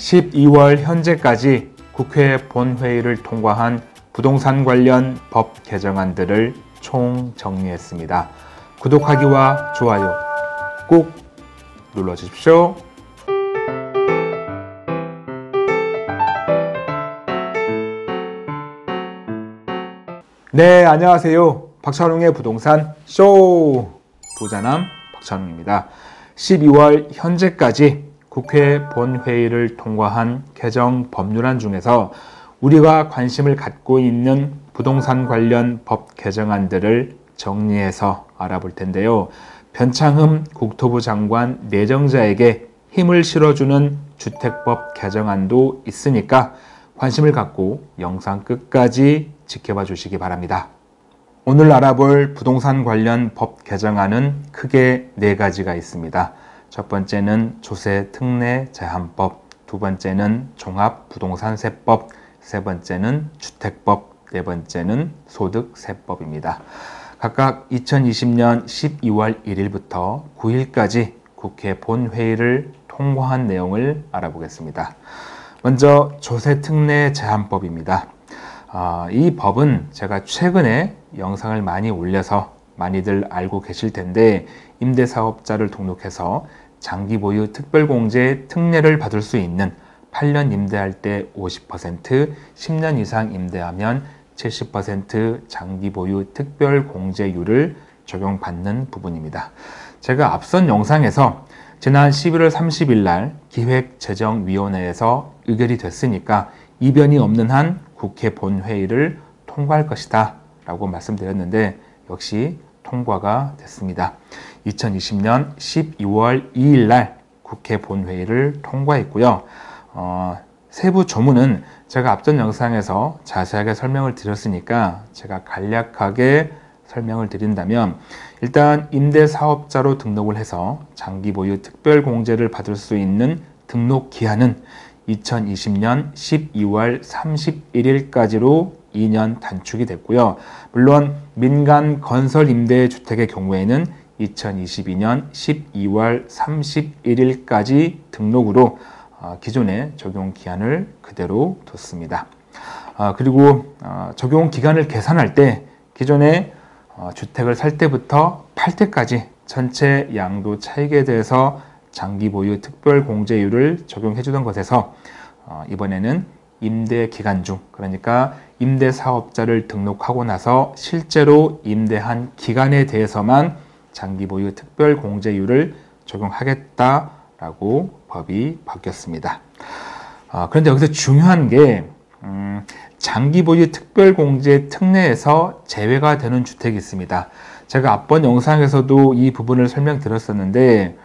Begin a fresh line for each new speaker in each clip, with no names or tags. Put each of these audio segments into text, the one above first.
12월 현재까지 국회 본회의를 통과한 부동산 관련 법 개정안들을 총 정리했습니다. 구독하기와 좋아요 꼭 눌러주십시오. 네, 안녕하세요. 박찬웅의 부동산 쇼! 부자남 박찬웅입니다. 12월 현재까지 국회 본회의를 통과한 개정 법률안 중에서 우리가 관심을 갖고 있는 부동산 관련 법 개정안들을 정리해서 알아볼 텐데요. 변창흠 국토부 장관 내정자에게 힘을 실어주는 주택법 개정안도 있으니까 관심을 갖고 영상 끝까지 지켜봐 주시기 바랍니다. 오늘 알아볼 부동산 관련 법 개정안은 크게 4가지가 있습니다. 첫 번째는 조세 특례 제한법, 두 번째는 종합부동산세법, 세 번째는 주택법, 네 번째는 소득세법입니다. 각각 2020년 12월 1일부터 9일까지 국회 본회의를 통과한 내용을 알아보겠습니다. 먼저 조세특례 제한법입니다. 이 법은 제가 최근에 영상을 많이 올려서 많이들 알고 계실 텐데, 임대사업자를 등록해서 장기 보유 특별공제 특례를 받을 수 있는 8년 임대할 때 50%, 10년 이상 임대하면 70% 장기 보유 특별공제율을 적용받는 부분입니다. 제가 앞선 영상에서 지난 11월 30일 날 기획재정위원회에서 의결이 됐으니까 이변이 없는 한 국회 본회의를 통과할 것이다 라고 말씀드렸는데, 역시 통과가 됐습니다. 2020년 12월 2일 날 국회 본회의를 통과했고요. 세부 조문은 제가 앞전 영상에서 자세하게 설명을 드렸으니까 제가 간략하게 설명을 드린다면, 일단 임대사업자로 등록을 해서 장기 보유 특별공제를 받을 수 있는 등록 기한은 2020년 12월 31일까지로 2년 단축이 됐고요. 물론 민간 건설 임대주택의 경우에는 2022년 12월 31일까지 등록으로 기존의 적용 기한을 그대로 뒀습니다. 그리고 적용 기간을 계산할 때 기존에 주택을 살 때부터 팔 때까지 전체 양도 차익에 대해서 장기 보유 특별 공제율을 적용해 주던 것에서 이번에는 임대 기간 중, 그러니까 임대 사업자를 등록하고 나서 실제로 임대한 기간에 대해서만 장기 보유 특별 공제율을 적용하겠다라고 법이 바뀌었습니다. 그런데 여기서 중요한 게 장기 보유 특별 공제 특례에서 제외가 되는 주택이 있습니다. 제가 앞번 영상에서도 이 부분을 설명드렸었는데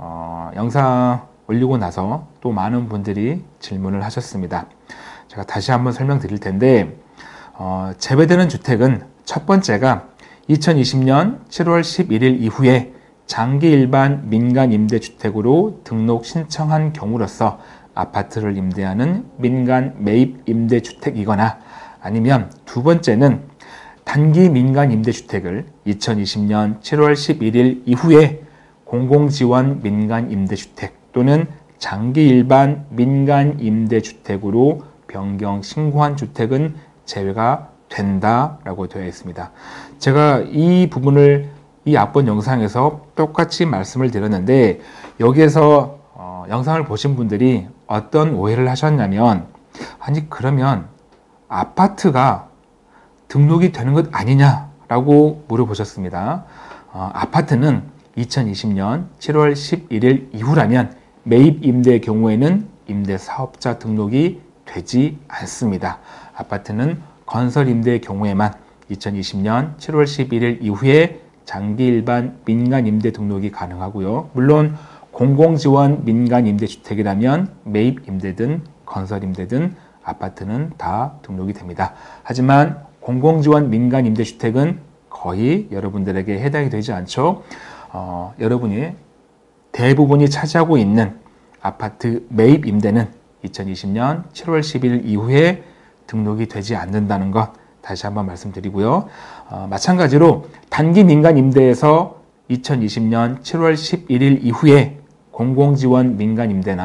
영상 올리고 나서 또 많은 분들이 질문을 하셨습니다. 제가 다시 한번 설명드릴 텐데, 제외되는 주택은 첫 번째가 2020년 7월 11일 이후에 장기 일반 민간 임대주택으로 등록 신청한 경우로서 아파트를 임대하는 민간 매입 임대주택이거나, 아니면 두 번째는 단기 민간 임대주택을 2020년 7월 11일 이후에 공공지원 민간 임대주택 또는 장기 일반 민간 임대주택으로 변경 신고한 주택은 제외가 된다라고 되어 있습니다. 제가 이 부분을 이 앞번 영상에서 똑같이 말씀을 드렸는데, 여기에서 영상을 보신 분들이 어떤 오해를 하셨냐면, 아니 그러면 아파트가 등록이 되는 것 아니냐라고 물어보셨습니다. 아파트는 2020년 7월 11일 이후라면 매입 임대의 경우에는 임대사업자 등록이 되지 않습니다. 아파트는 건설 임대의 경우에만 2020년 7월 11일 이후에 장기 일반 민간 임대 등록이 가능하고요. 물론 공공지원 민간 임대주택이라면 매입 임대든 건설 임대든 아파트는 다 등록이 됩니다. 하지만 공공지원 민간 임대주택은 거의 여러분들에게 해당이 되지 않죠. 여러분이 대부분이 차지하고 있는 아파트 매입 임대는 2020년 7월 10일 이후에 등록이 되지 않는다는 것 다시 한번 말씀드리고요. 마찬가지로 단기 민간 임대에서 2020년 7월 11일 이후에 공공지원 민간 임대나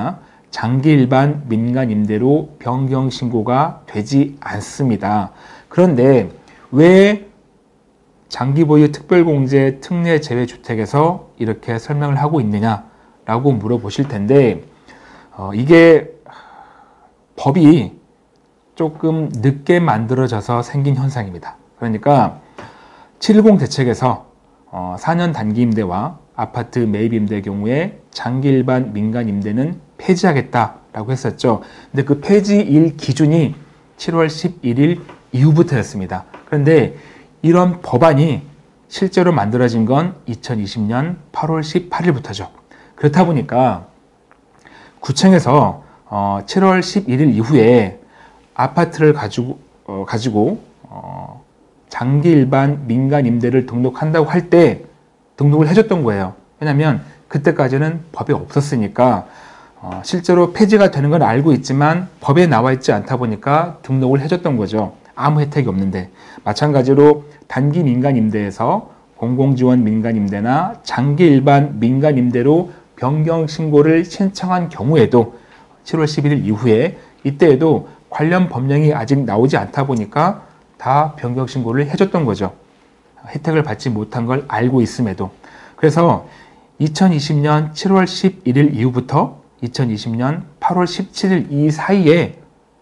장기 일반 민간 임대로 변경 신고가 되지 않습니다. 그런데 왜 장기 보유 특별공제 특례 제외 주택에서 이렇게 설명을 하고 있느냐라고 물어보실 텐데, 이게 법이 조금 늦게 만들어져서 생긴 현상입니다. 그러니까 710 대책에서 4년 단기 임대와 아파트 매입 임대의 경우에 장기 일반 민간 임대는 폐지하겠다라고 했었죠. 근데 그 폐지일 기준이 7월 11일 이후부터였습니다. 그런데 이런 법안이 실제로 만들어진 건 2020년 8월 18일부터죠. 그렇다 보니까 구청에서 7월 11일 이후에 아파트를 가지고 장기 일반 민간 임대를 등록한다고 할 때 등록을 해줬던 거예요. 왜냐하면 그때까지는 법이 없었으니까 실제로 폐지가 되는 건 알고 있지만 법에 나와 있지 않다 보니까 등록을 해줬던 거죠. 아무 혜택이 없는데. 마찬가지로 단기 민간 임대에서 공공지원 민간 임대나 장기 일반 민간 임대로 변경 신고를 신청한 경우에도 7월 11일 이후에 이때에도 관련 법령이 아직 나오지 않다 보니까 다 변경 신고를 해줬던 거죠. 혜택을 받지 못한 걸 알고 있음에도. 그래서 2020년 7월 11일 이후부터 2020년 8월 17일 이 사이에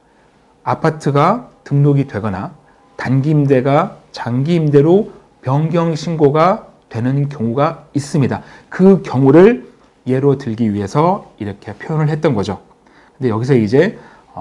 아파트가 등록이 되거나 단기 임대가 장기 임대로 변경 신고가 되는 경우가 있습니다. 그 경우를 예로 들기 위해서 이렇게 표현을 했던 거죠. 근데 여기서 이제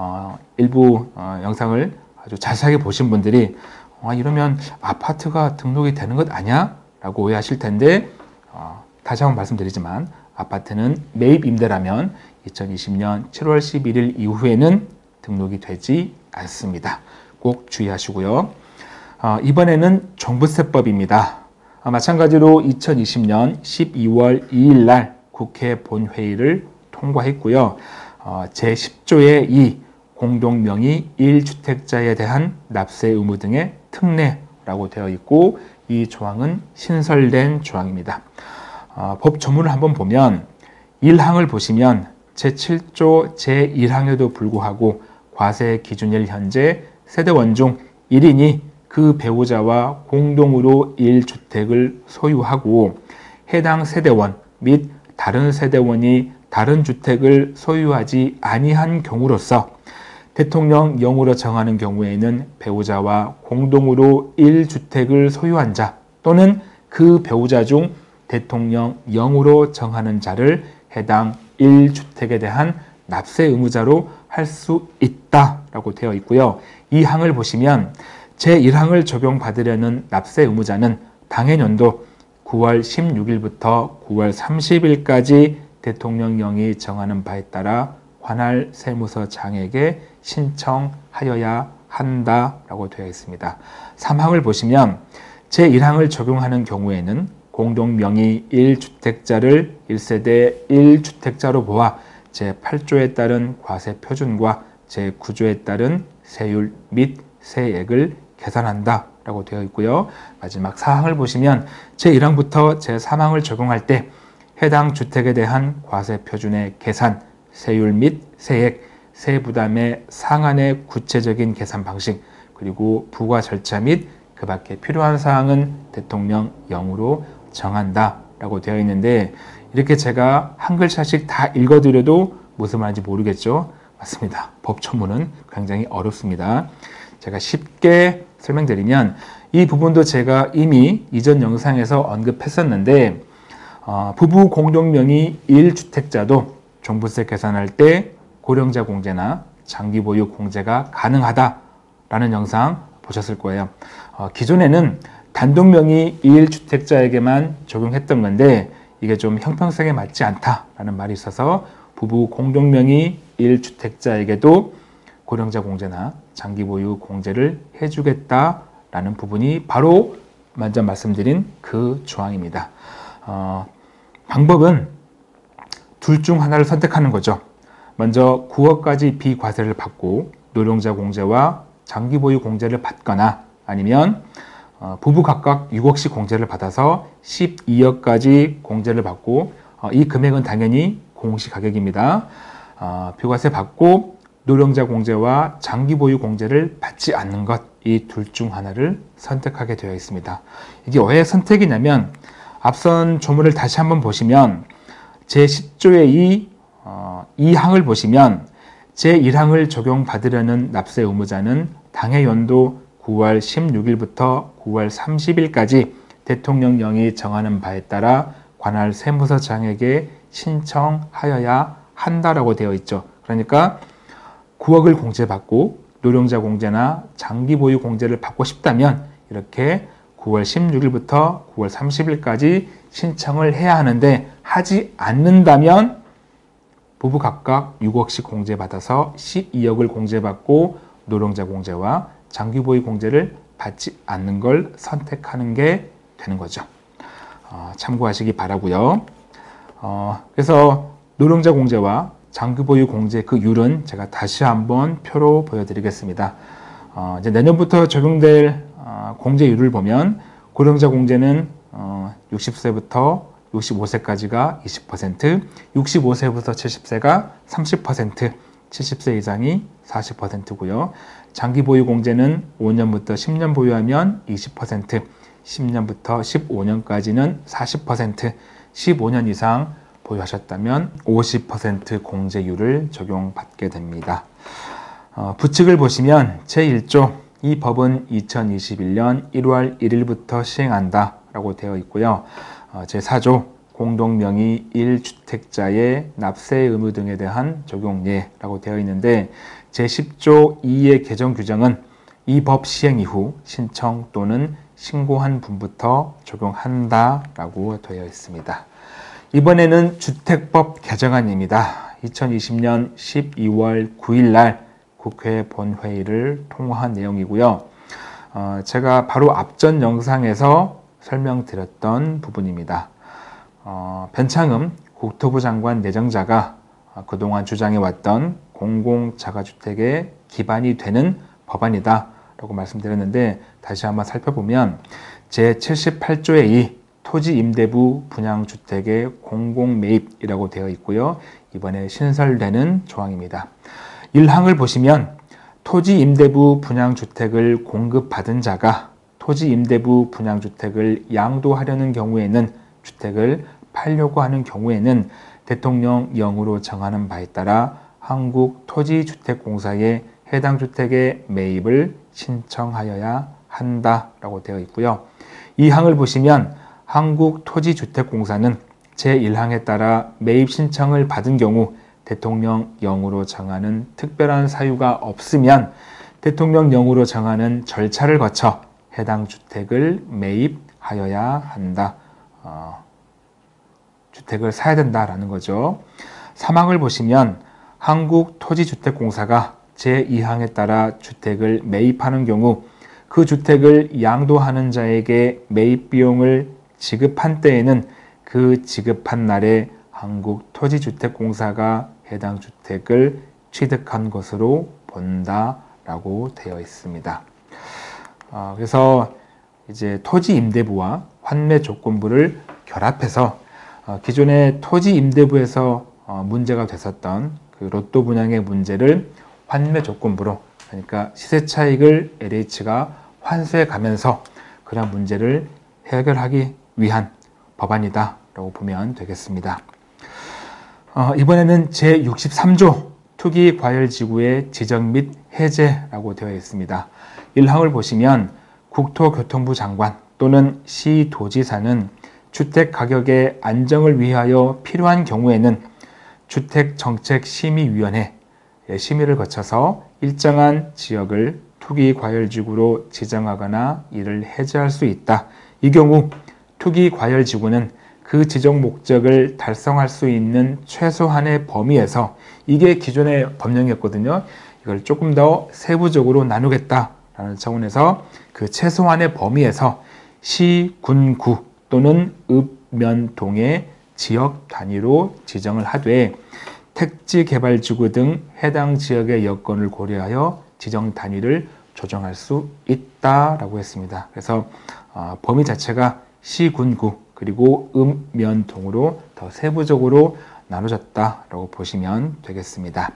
일부 영상을 아주 자세하게 보신 분들이 이러면 아파트가 등록이 되는 것 아니야? 라고 오해하실 텐데 다시 한번 말씀드리지만 아파트는 매입 임대라면 2020년 7월 11일 이후에는 등록이 되지 않습니다. 꼭 주의하시고요. 이번에는 종부세법입니다. 마찬가지로 2020년 12월 2일 날 국회 본회의를 통과했고요. 제10조의 2 공동명의 1주택자에 대한 납세 의무 등의 특례라고 되어 있고 이 조항은 신설된 조항입니다. 법 조문을 한번 보면 1항을 보시면 제7조 제1항에도 불구하고 과세 기준일 현재 세대원 중 1인이 그 배우자와 공동으로 1주택을 소유하고 해당 세대원 및 다른 세대원이 다른 주택을 소유하지 아니한 경우로서 대통령령으로 정하는 경우에는 배우자와 공동으로 1주택을 소유한 자 또는 그 배우자 중 대통령령으로 정하는 자를 해당 1주택에 대한 납세 의무자로 할 수 있다라고 되어 있고요. 이 항을 보시면 제1항을 적용받으려는 납세 의무자는 당해년도 9월 16일부터 9월 30일까지 대통령령이 정하는 바에 따라 관할 세무서장에게 신청하여야 한다라고 되어 있습니다. 3항을 보시면 제1항을 적용하는 경우에는 공동명의 1주택자를 1세대 1주택자로 보아 제8조에 따른 과세 표준과 제9조에 따른 세율 및 세액을 계산한다라고 되어 있고요. 마지막 4항을 보시면 제1항부터 제3항을 적용할 때 해당 주택에 대한 과세 표준의 계산, 세율 및 세액, 세부담의 상한의 구체적인 계산 방식, 그리고 부과 절차 및 그 밖에 필요한 사항은 대통령령으로 정한다라고 되어 있는데 이렇게 제가 한 글자씩 다 읽어드려도 무슨 말인지 모르겠죠? 맞습니다. 법조문은 굉장히 어렵습니다. 제가 쉽게 설명드리면 이 부분도 제가 이미 이전 영상에서 언급했었는데 부부 공동명의 1주택자도 종부세 계산할 때 고령자 공제나 장기 보유 공제가 가능하다라는 영상 보셨을 거예요. 기존에는 단독명의 1주택자에게만 적용했던 건데 이게 좀 형평성에 맞지 않다라는 말이 있어서 부부 공동명의 1주택자에게도 고령자 공제나 장기 보유 공제를 해주겠다라는 부분이 바로 먼저 말씀드린 그 조항입니다. 방법은 둘 중 하나를 선택하는 거죠. 먼저 9억까지 비과세를 받고 노령자 공제와 장기 보유 공제를 받거나 아니면 부부 각각 6억씩 공제를 받아서 12억까지 공제를 받고 이 금액은 당연히 공시가격입니다. 비과세 받고 노령자 공제와 장기 보유 공제를 받지 않는 것, 이 둘 중 하나를 선택하게 되어 있습니다. 이게 왜 선택이냐면 앞선 조문을 다시 한번 보시면 제10조의 2항을 보시면 제1항을 적용받으려는 납세 의무자는 당해 연도 9월 16일부터 9월 30일까지 대통령령이 정하는 바에 따라 관할 세무서장에게 신청하여야 한다라고 되어 있죠. 그러니까 9억을 공제받고 노령자 공제나 장기 보유 공제를 받고 싶다면 이렇게 9월 16일부터 9월 30일까지 신청을 해야 하는데 하지 않는다면 부부 각각 6억씩 공제받아서 12억을 공제받고 노령자 공제와 장기 보유 공제를 받지 않는 걸 선택하는 게 되는 거죠. 참고하시기 바라고요. 그래서 노령자 공제와 장기 보유 공제 그 율은 제가 다시 한번 표로 보여드리겠습니다. 이제 내년부터 적용될 공제율을 보면 고령자 공제는 60세부터 65세까지가 20%, 65세부터 70세가 30%, 70세 이상이 40%고요. 장기 보유 공제는 5년부터 10년 보유하면 20%, 10년부터 15년까지는 40%, 15년 이상 보유하셨다면 50% 공제율을 적용받게 됩니다. 부칙을 보시면 제1조 이 법은 2021년 1월 1일부터 시행한다 라고 되어 있고요. 제4조 공동명의 1주택자의 납세 의무 등에 대한 적용예라고 되어 있는데 제10조 2의 개정 규정은 이 법 시행 이후 신청 또는 신고한 분부터 적용한다 라고 되어 있습니다. 이번에는 주택법 개정안입니다. 2020년 12월 9일 날 국회 본회의를 통과한 내용이고요. 제가 바로 앞전 영상에서 설명드렸던 부분입니다. 변창흠 국토부 장관 내정자가 그동안 주장해왔던 공공자가주택의 기반이 되는 법안이다 라고 말씀드렸는데 다시 한번 살펴보면 제78조의 2 토지임대부 분양주택의 공공매입이라고 되어 있고요. 이번에 신설되는 조항입니다. 1항을 보시면 토지임대부 분양주택을 공급받은 자가 토지임대부 분양주택을 양도하려는 경우에는 주택을 팔려고 하는 경우에는 대통령령으로 정하는 바에 따라 한국토지주택공사에 해당 주택의 매입을 신청하여야 한다라고 되어 있고요. 2항을 보시면 한국토지주택공사는 제1항에 따라 매입 신청을 받은 경우 대통령령으로 정하는 특별한 사유가 없으면 대통령령으로 정하는 절차를 거쳐 해당 주택을 매입하여야 한다. 주택을 사야 된다라는 거죠. 3항을 보시면 한국토지주택공사가 제2항에 따라 주택을 매입하는 경우 그 주택을 양도하는 자에게 매입 비용을 지급한 때에는 그 지급한 날에 한국토지주택공사가 해당 주택을 취득한 것으로 본다라고 되어 있습니다. 그래서 이제 토지임대부와 환매조건부를 결합해서 기존의 토지임대부에서 문제가 됐었던 그 로또 분양의 문제를 환매조건부로, 그러니까 시세 차익을 LH가 환수해 가면서 그런 문제를 해결하기 위한 법안이다 라고 보면 되겠습니다. 이번에는 제63조 투기과열지구의 지정 및 해제라고 되어 있습니다. 1항을 보시면 국토교통부 장관 또는 시도지사는 주택가격의 안정을 위하여 필요한 경우에는 주택정책심의위원회 심의를 거쳐서 일정한 지역을 투기과열지구로 지정하거나 이를 해제할 수 있다. 이 경우 투기과열지구는 그 지정 목적을 달성할 수 있는 최소한의 범위에서, 이게 기존의 법령이었거든요. 이걸 조금 더 세부적으로 나누겠다라는 차원에서 그 최소한의 범위에서 시, 군, 구 또는 읍, 면, 동의 지역 단위로 지정을 하되 택지개발지구 등 해당 지역의 여건을 고려하여 지정 단위를 조정할 수 있다라고 했습니다. 그래서 범위 자체가 시, 군, 구 그리고 읍, 면, 동으로 더 세부적으로 나눠졌다라고 보시면 되겠습니다.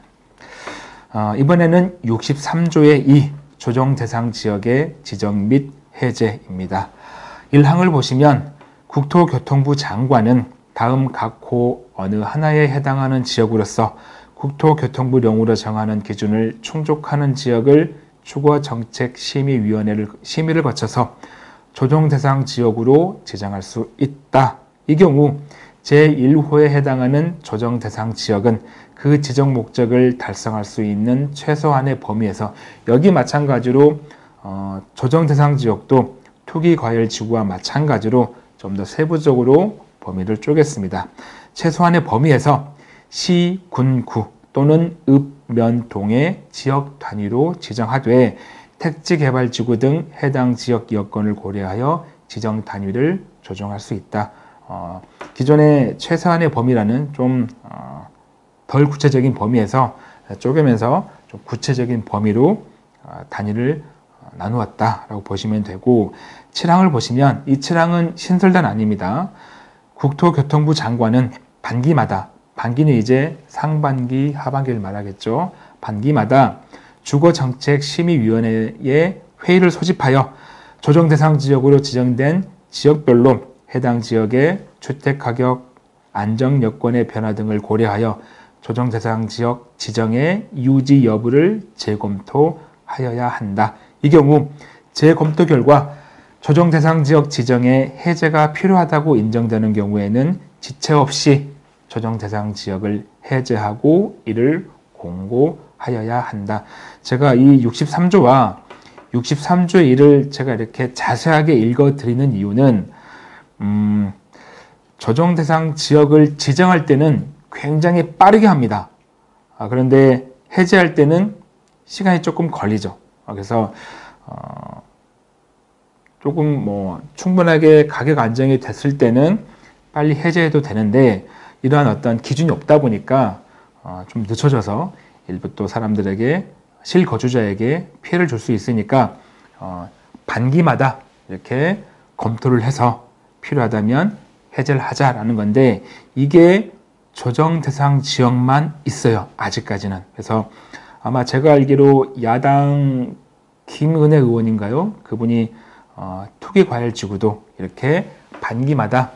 이번에는 63조의 2 조정 대상 지역의 지정 및 해제입니다. 1항을 보시면 국토교통부 장관은 다음 각호 어느 하나에 해당하는 지역으로서 국토교통부령으로 정하는 기준을 충족하는 지역을 주거정책심의위원회를 심의를 거쳐서 조정 대상 지역으로 지정할 수 있다. 이 경우 제1호에 해당하는 조정 대상 지역은 그 지정 목적을 달성할 수 있는 최소한의 범위에서, 여기 마찬가지로 조정 대상 지역도 투기과열지구와 마찬가지로 좀 더 세부적으로 범위를 쪼갰습니다. 최소한의 범위에서 시, 군, 구 또는 읍, 면, 동의 지역 단위로 지정하되 택지개발지구 등 해당 지역 여건을 고려하여 지정 단위를 조정할 수 있다. 기존의 최소한의 범위라는 좀 덜 구체적인 범위에서 쪼개면서 좀 구체적인 범위로 단위를 나누었다라고 보시면 되고, 7항을 보시면 이 7항은 신설단 아닙니다. 국토교통부 장관은 반기마다, 반기는 이제 상반기, 하반기를 말하겠죠. 반기마다 주거정책심의위원회에 회의를 소집하여 조정 대상 지역으로 지정된 지역별로 해당 지역의 주택가격 안정 여건의 변화 등을 고려하여 조정 대상 지역 지정의 유지 여부를 재검토하여야 한다. 이 경우 재검토 결과 조정 대상 지역 지정의 해제가 필요하다고 인정되는 경우에는 지체 없이 조정 대상 지역을 해제하고 이를 공고하여야 한다. 제가 이 63조와 63조의 1을 제가 이렇게 자세하게 읽어드리는 이유는 조정 대상 지역을 지정할 때는 굉장히 빠르게 합니다. 그런데 해제할 때는 시간이 조금 걸리죠. 그래서 조금 충분하게 가격 안정이 됐을 때는 빨리 해제해도 되는데, 이러한 어떤 기준이 없다 보니까 좀 늦춰져서 일부 또 사람들에게, 실거주자에게 피해를 줄 수 있으니까 반기마다 이렇게 검토를 해서 필요하다면 해제를 하자라는 건데, 이게 조정 대상 지역만 있어요, 아직까지는. 그래서 아마 제가 알기로 야당 김은혜 의원인가요? 그분이 투기과열지구도 이렇게 반기마다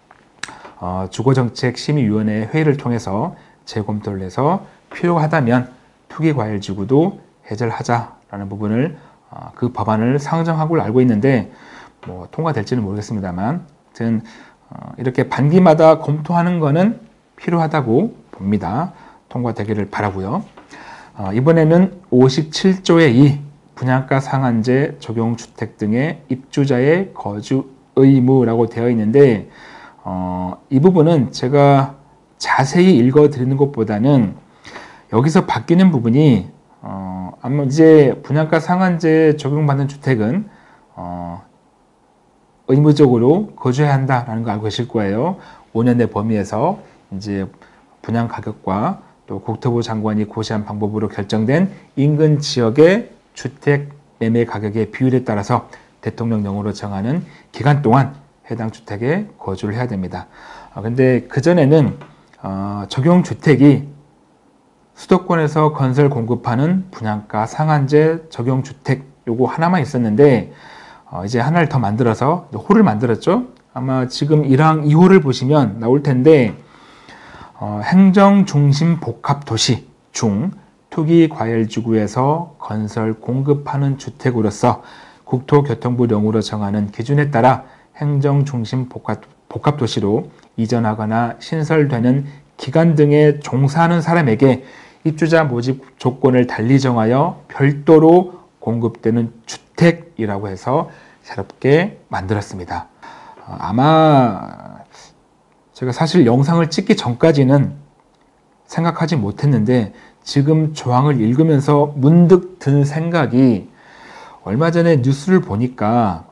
주거정책심의위원회 회의를 통해서 재검토를 해서 필요하다면 투기과열지구도 해제를 하자라는 부분을 그 법안을 상정한 걸로 알고 있는데, 통과될지는 모르겠습니다만, 아무튼 이렇게 반기마다 검토하는 거는 필요하다고 봅니다. 통과되기를 바라고요. 이번에는 57조의 2 분양가 상한제 적용 주택 등의 입주자의 거주 의무라고 되어 있는데, 이 부분은 제가 자세히 읽어드리는 것보다는 여기서 바뀌는 부분이 아마 이제 분양가 상한제 적용받는 주택은 의무적으로 거주해야 한다라는 거 알고 계실 거예요. 5년 내 범위에서 이제 분양 가격과 또 국토부 장관이 고시한 방법으로 결정된 인근 지역의 주택 매매 가격의 비율에 따라서 대통령령으로 정하는 기간 동안 해당 주택에 거주를 해야 됩니다. 근데 그전에는 적용 주택이 수도권에서 건설 공급하는 분양가 상한제 적용 주택 요거 하나만 있었는데, 이제 하나를 더 만들어서 호를 만들었죠. 아마 지금 1항 2호를 보시면 나올 텐데, 행정중심 복합도시 중 투기과열지구에서 건설 공급하는 주택으로서 국토교통부령으로 정하는 기준에 따라 행정중심 복합도시로 이전하거나 신설되는 기간 등에 종사하는 사람에게 입주자 모집 조건을 달리 정하여 별도로 공급되는 주택이라고 해서 새롭게 만들었습니다. 아마 제가 사실 영상을 찍기 전까지는 생각하지 못했는데, 지금 조항을 읽으면서 문득 든 생각이, 얼마 전에 뉴스를 보니까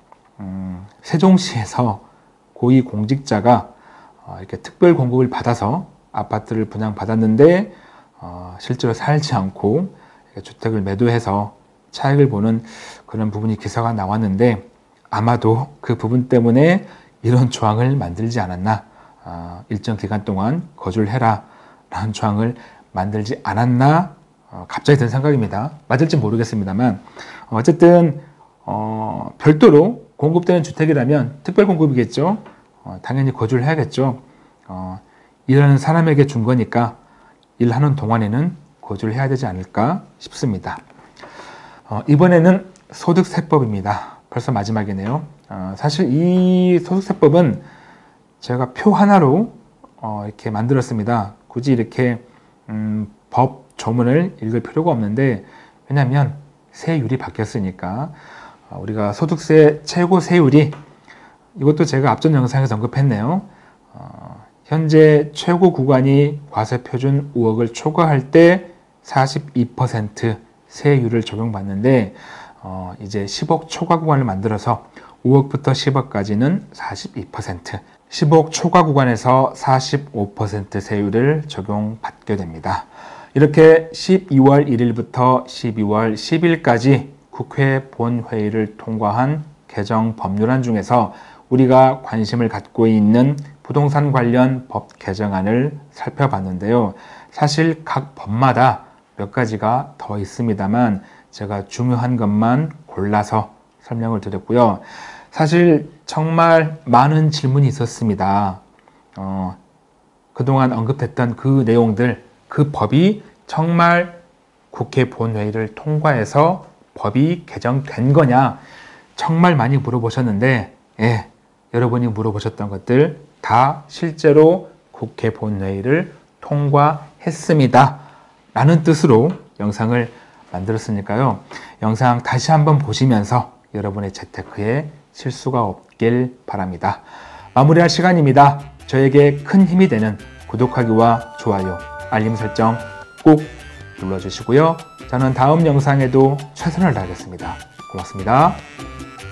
세종시에서 고위 공직자가 이렇게 특별 공급을 받아서 아파트를 분양받았는데 실제로 살지 않고 주택을 매도해서 차익을 보는 그런 부분이 기사가 나왔는데, 아마도 그 부분 때문에 이런 조항을 만들지 않았나. 일정 기간 동안 거주를 해라. 라는 조항을 만들지 않았나 갑자기 든 생각입니다. 맞을지 모르겠습니다만 어쨌든 별도로 공급되는 주택이라면 특별 공급이겠죠. 당연히 거주를 해야겠죠. 일하는 사람에게 준 거니까 일하는 동안에는 거주를 해야 되지 않을까 싶습니다. 이번에는 소득세법입니다. 벌써 마지막이네요. 사실 이 소득세법은 제가 표 하나로 이렇게 만들었습니다. 굳이 이렇게 법 조문을 읽을 필요가 없는데, 왜냐하면 세율이 바뀌었으니까. 우리가 소득세 최고 세율이, 이것도 제가 앞전 영상에서 언급했네요. 현재 최고 구간이 과세표준 5억을 초과할 때 42% 세율을 적용받는데, 이제 10억 초과 구간을 만들어서 5억부터 10억까지는 42%, 10억 초과 구간에서 45% 세율을 적용받게 됩니다. 이렇게 12월 1일부터 12월 10일까지 국회 본회의를 통과한 개정 법률안 중에서 우리가 관심을 갖고 있는 부동산 관련 법 개정안을 살펴봤는데요. 사실 각 법마다 몇 가지가 더 있습니다만 제가 중요한 것만 골라서 설명을 드렸고요. 사실 정말 많은 질문이 있었습니다. 그동안 언급했던 그 내용들, 그 법이 정말 국회 본회의를 통과해서 법이 개정된 거냐, 정말 많이 물어보셨는데, 예, 여러분이 물어보셨던 것들 다 실제로 국회 본회의를 통과했습니다 라는 뜻으로 영상을 만들었으니까요. 영상 다시 한번 보시면서 여러분의 재테크에 실수가 없길 바랍니다. 마무리할 시간입니다. 저에게 큰 힘이 되는 구독하기와 좋아요, 알림 설정 꼭 눌러주시고요. 저는 다음 영상에도 최선을 다하겠습니다. 고맙습니다.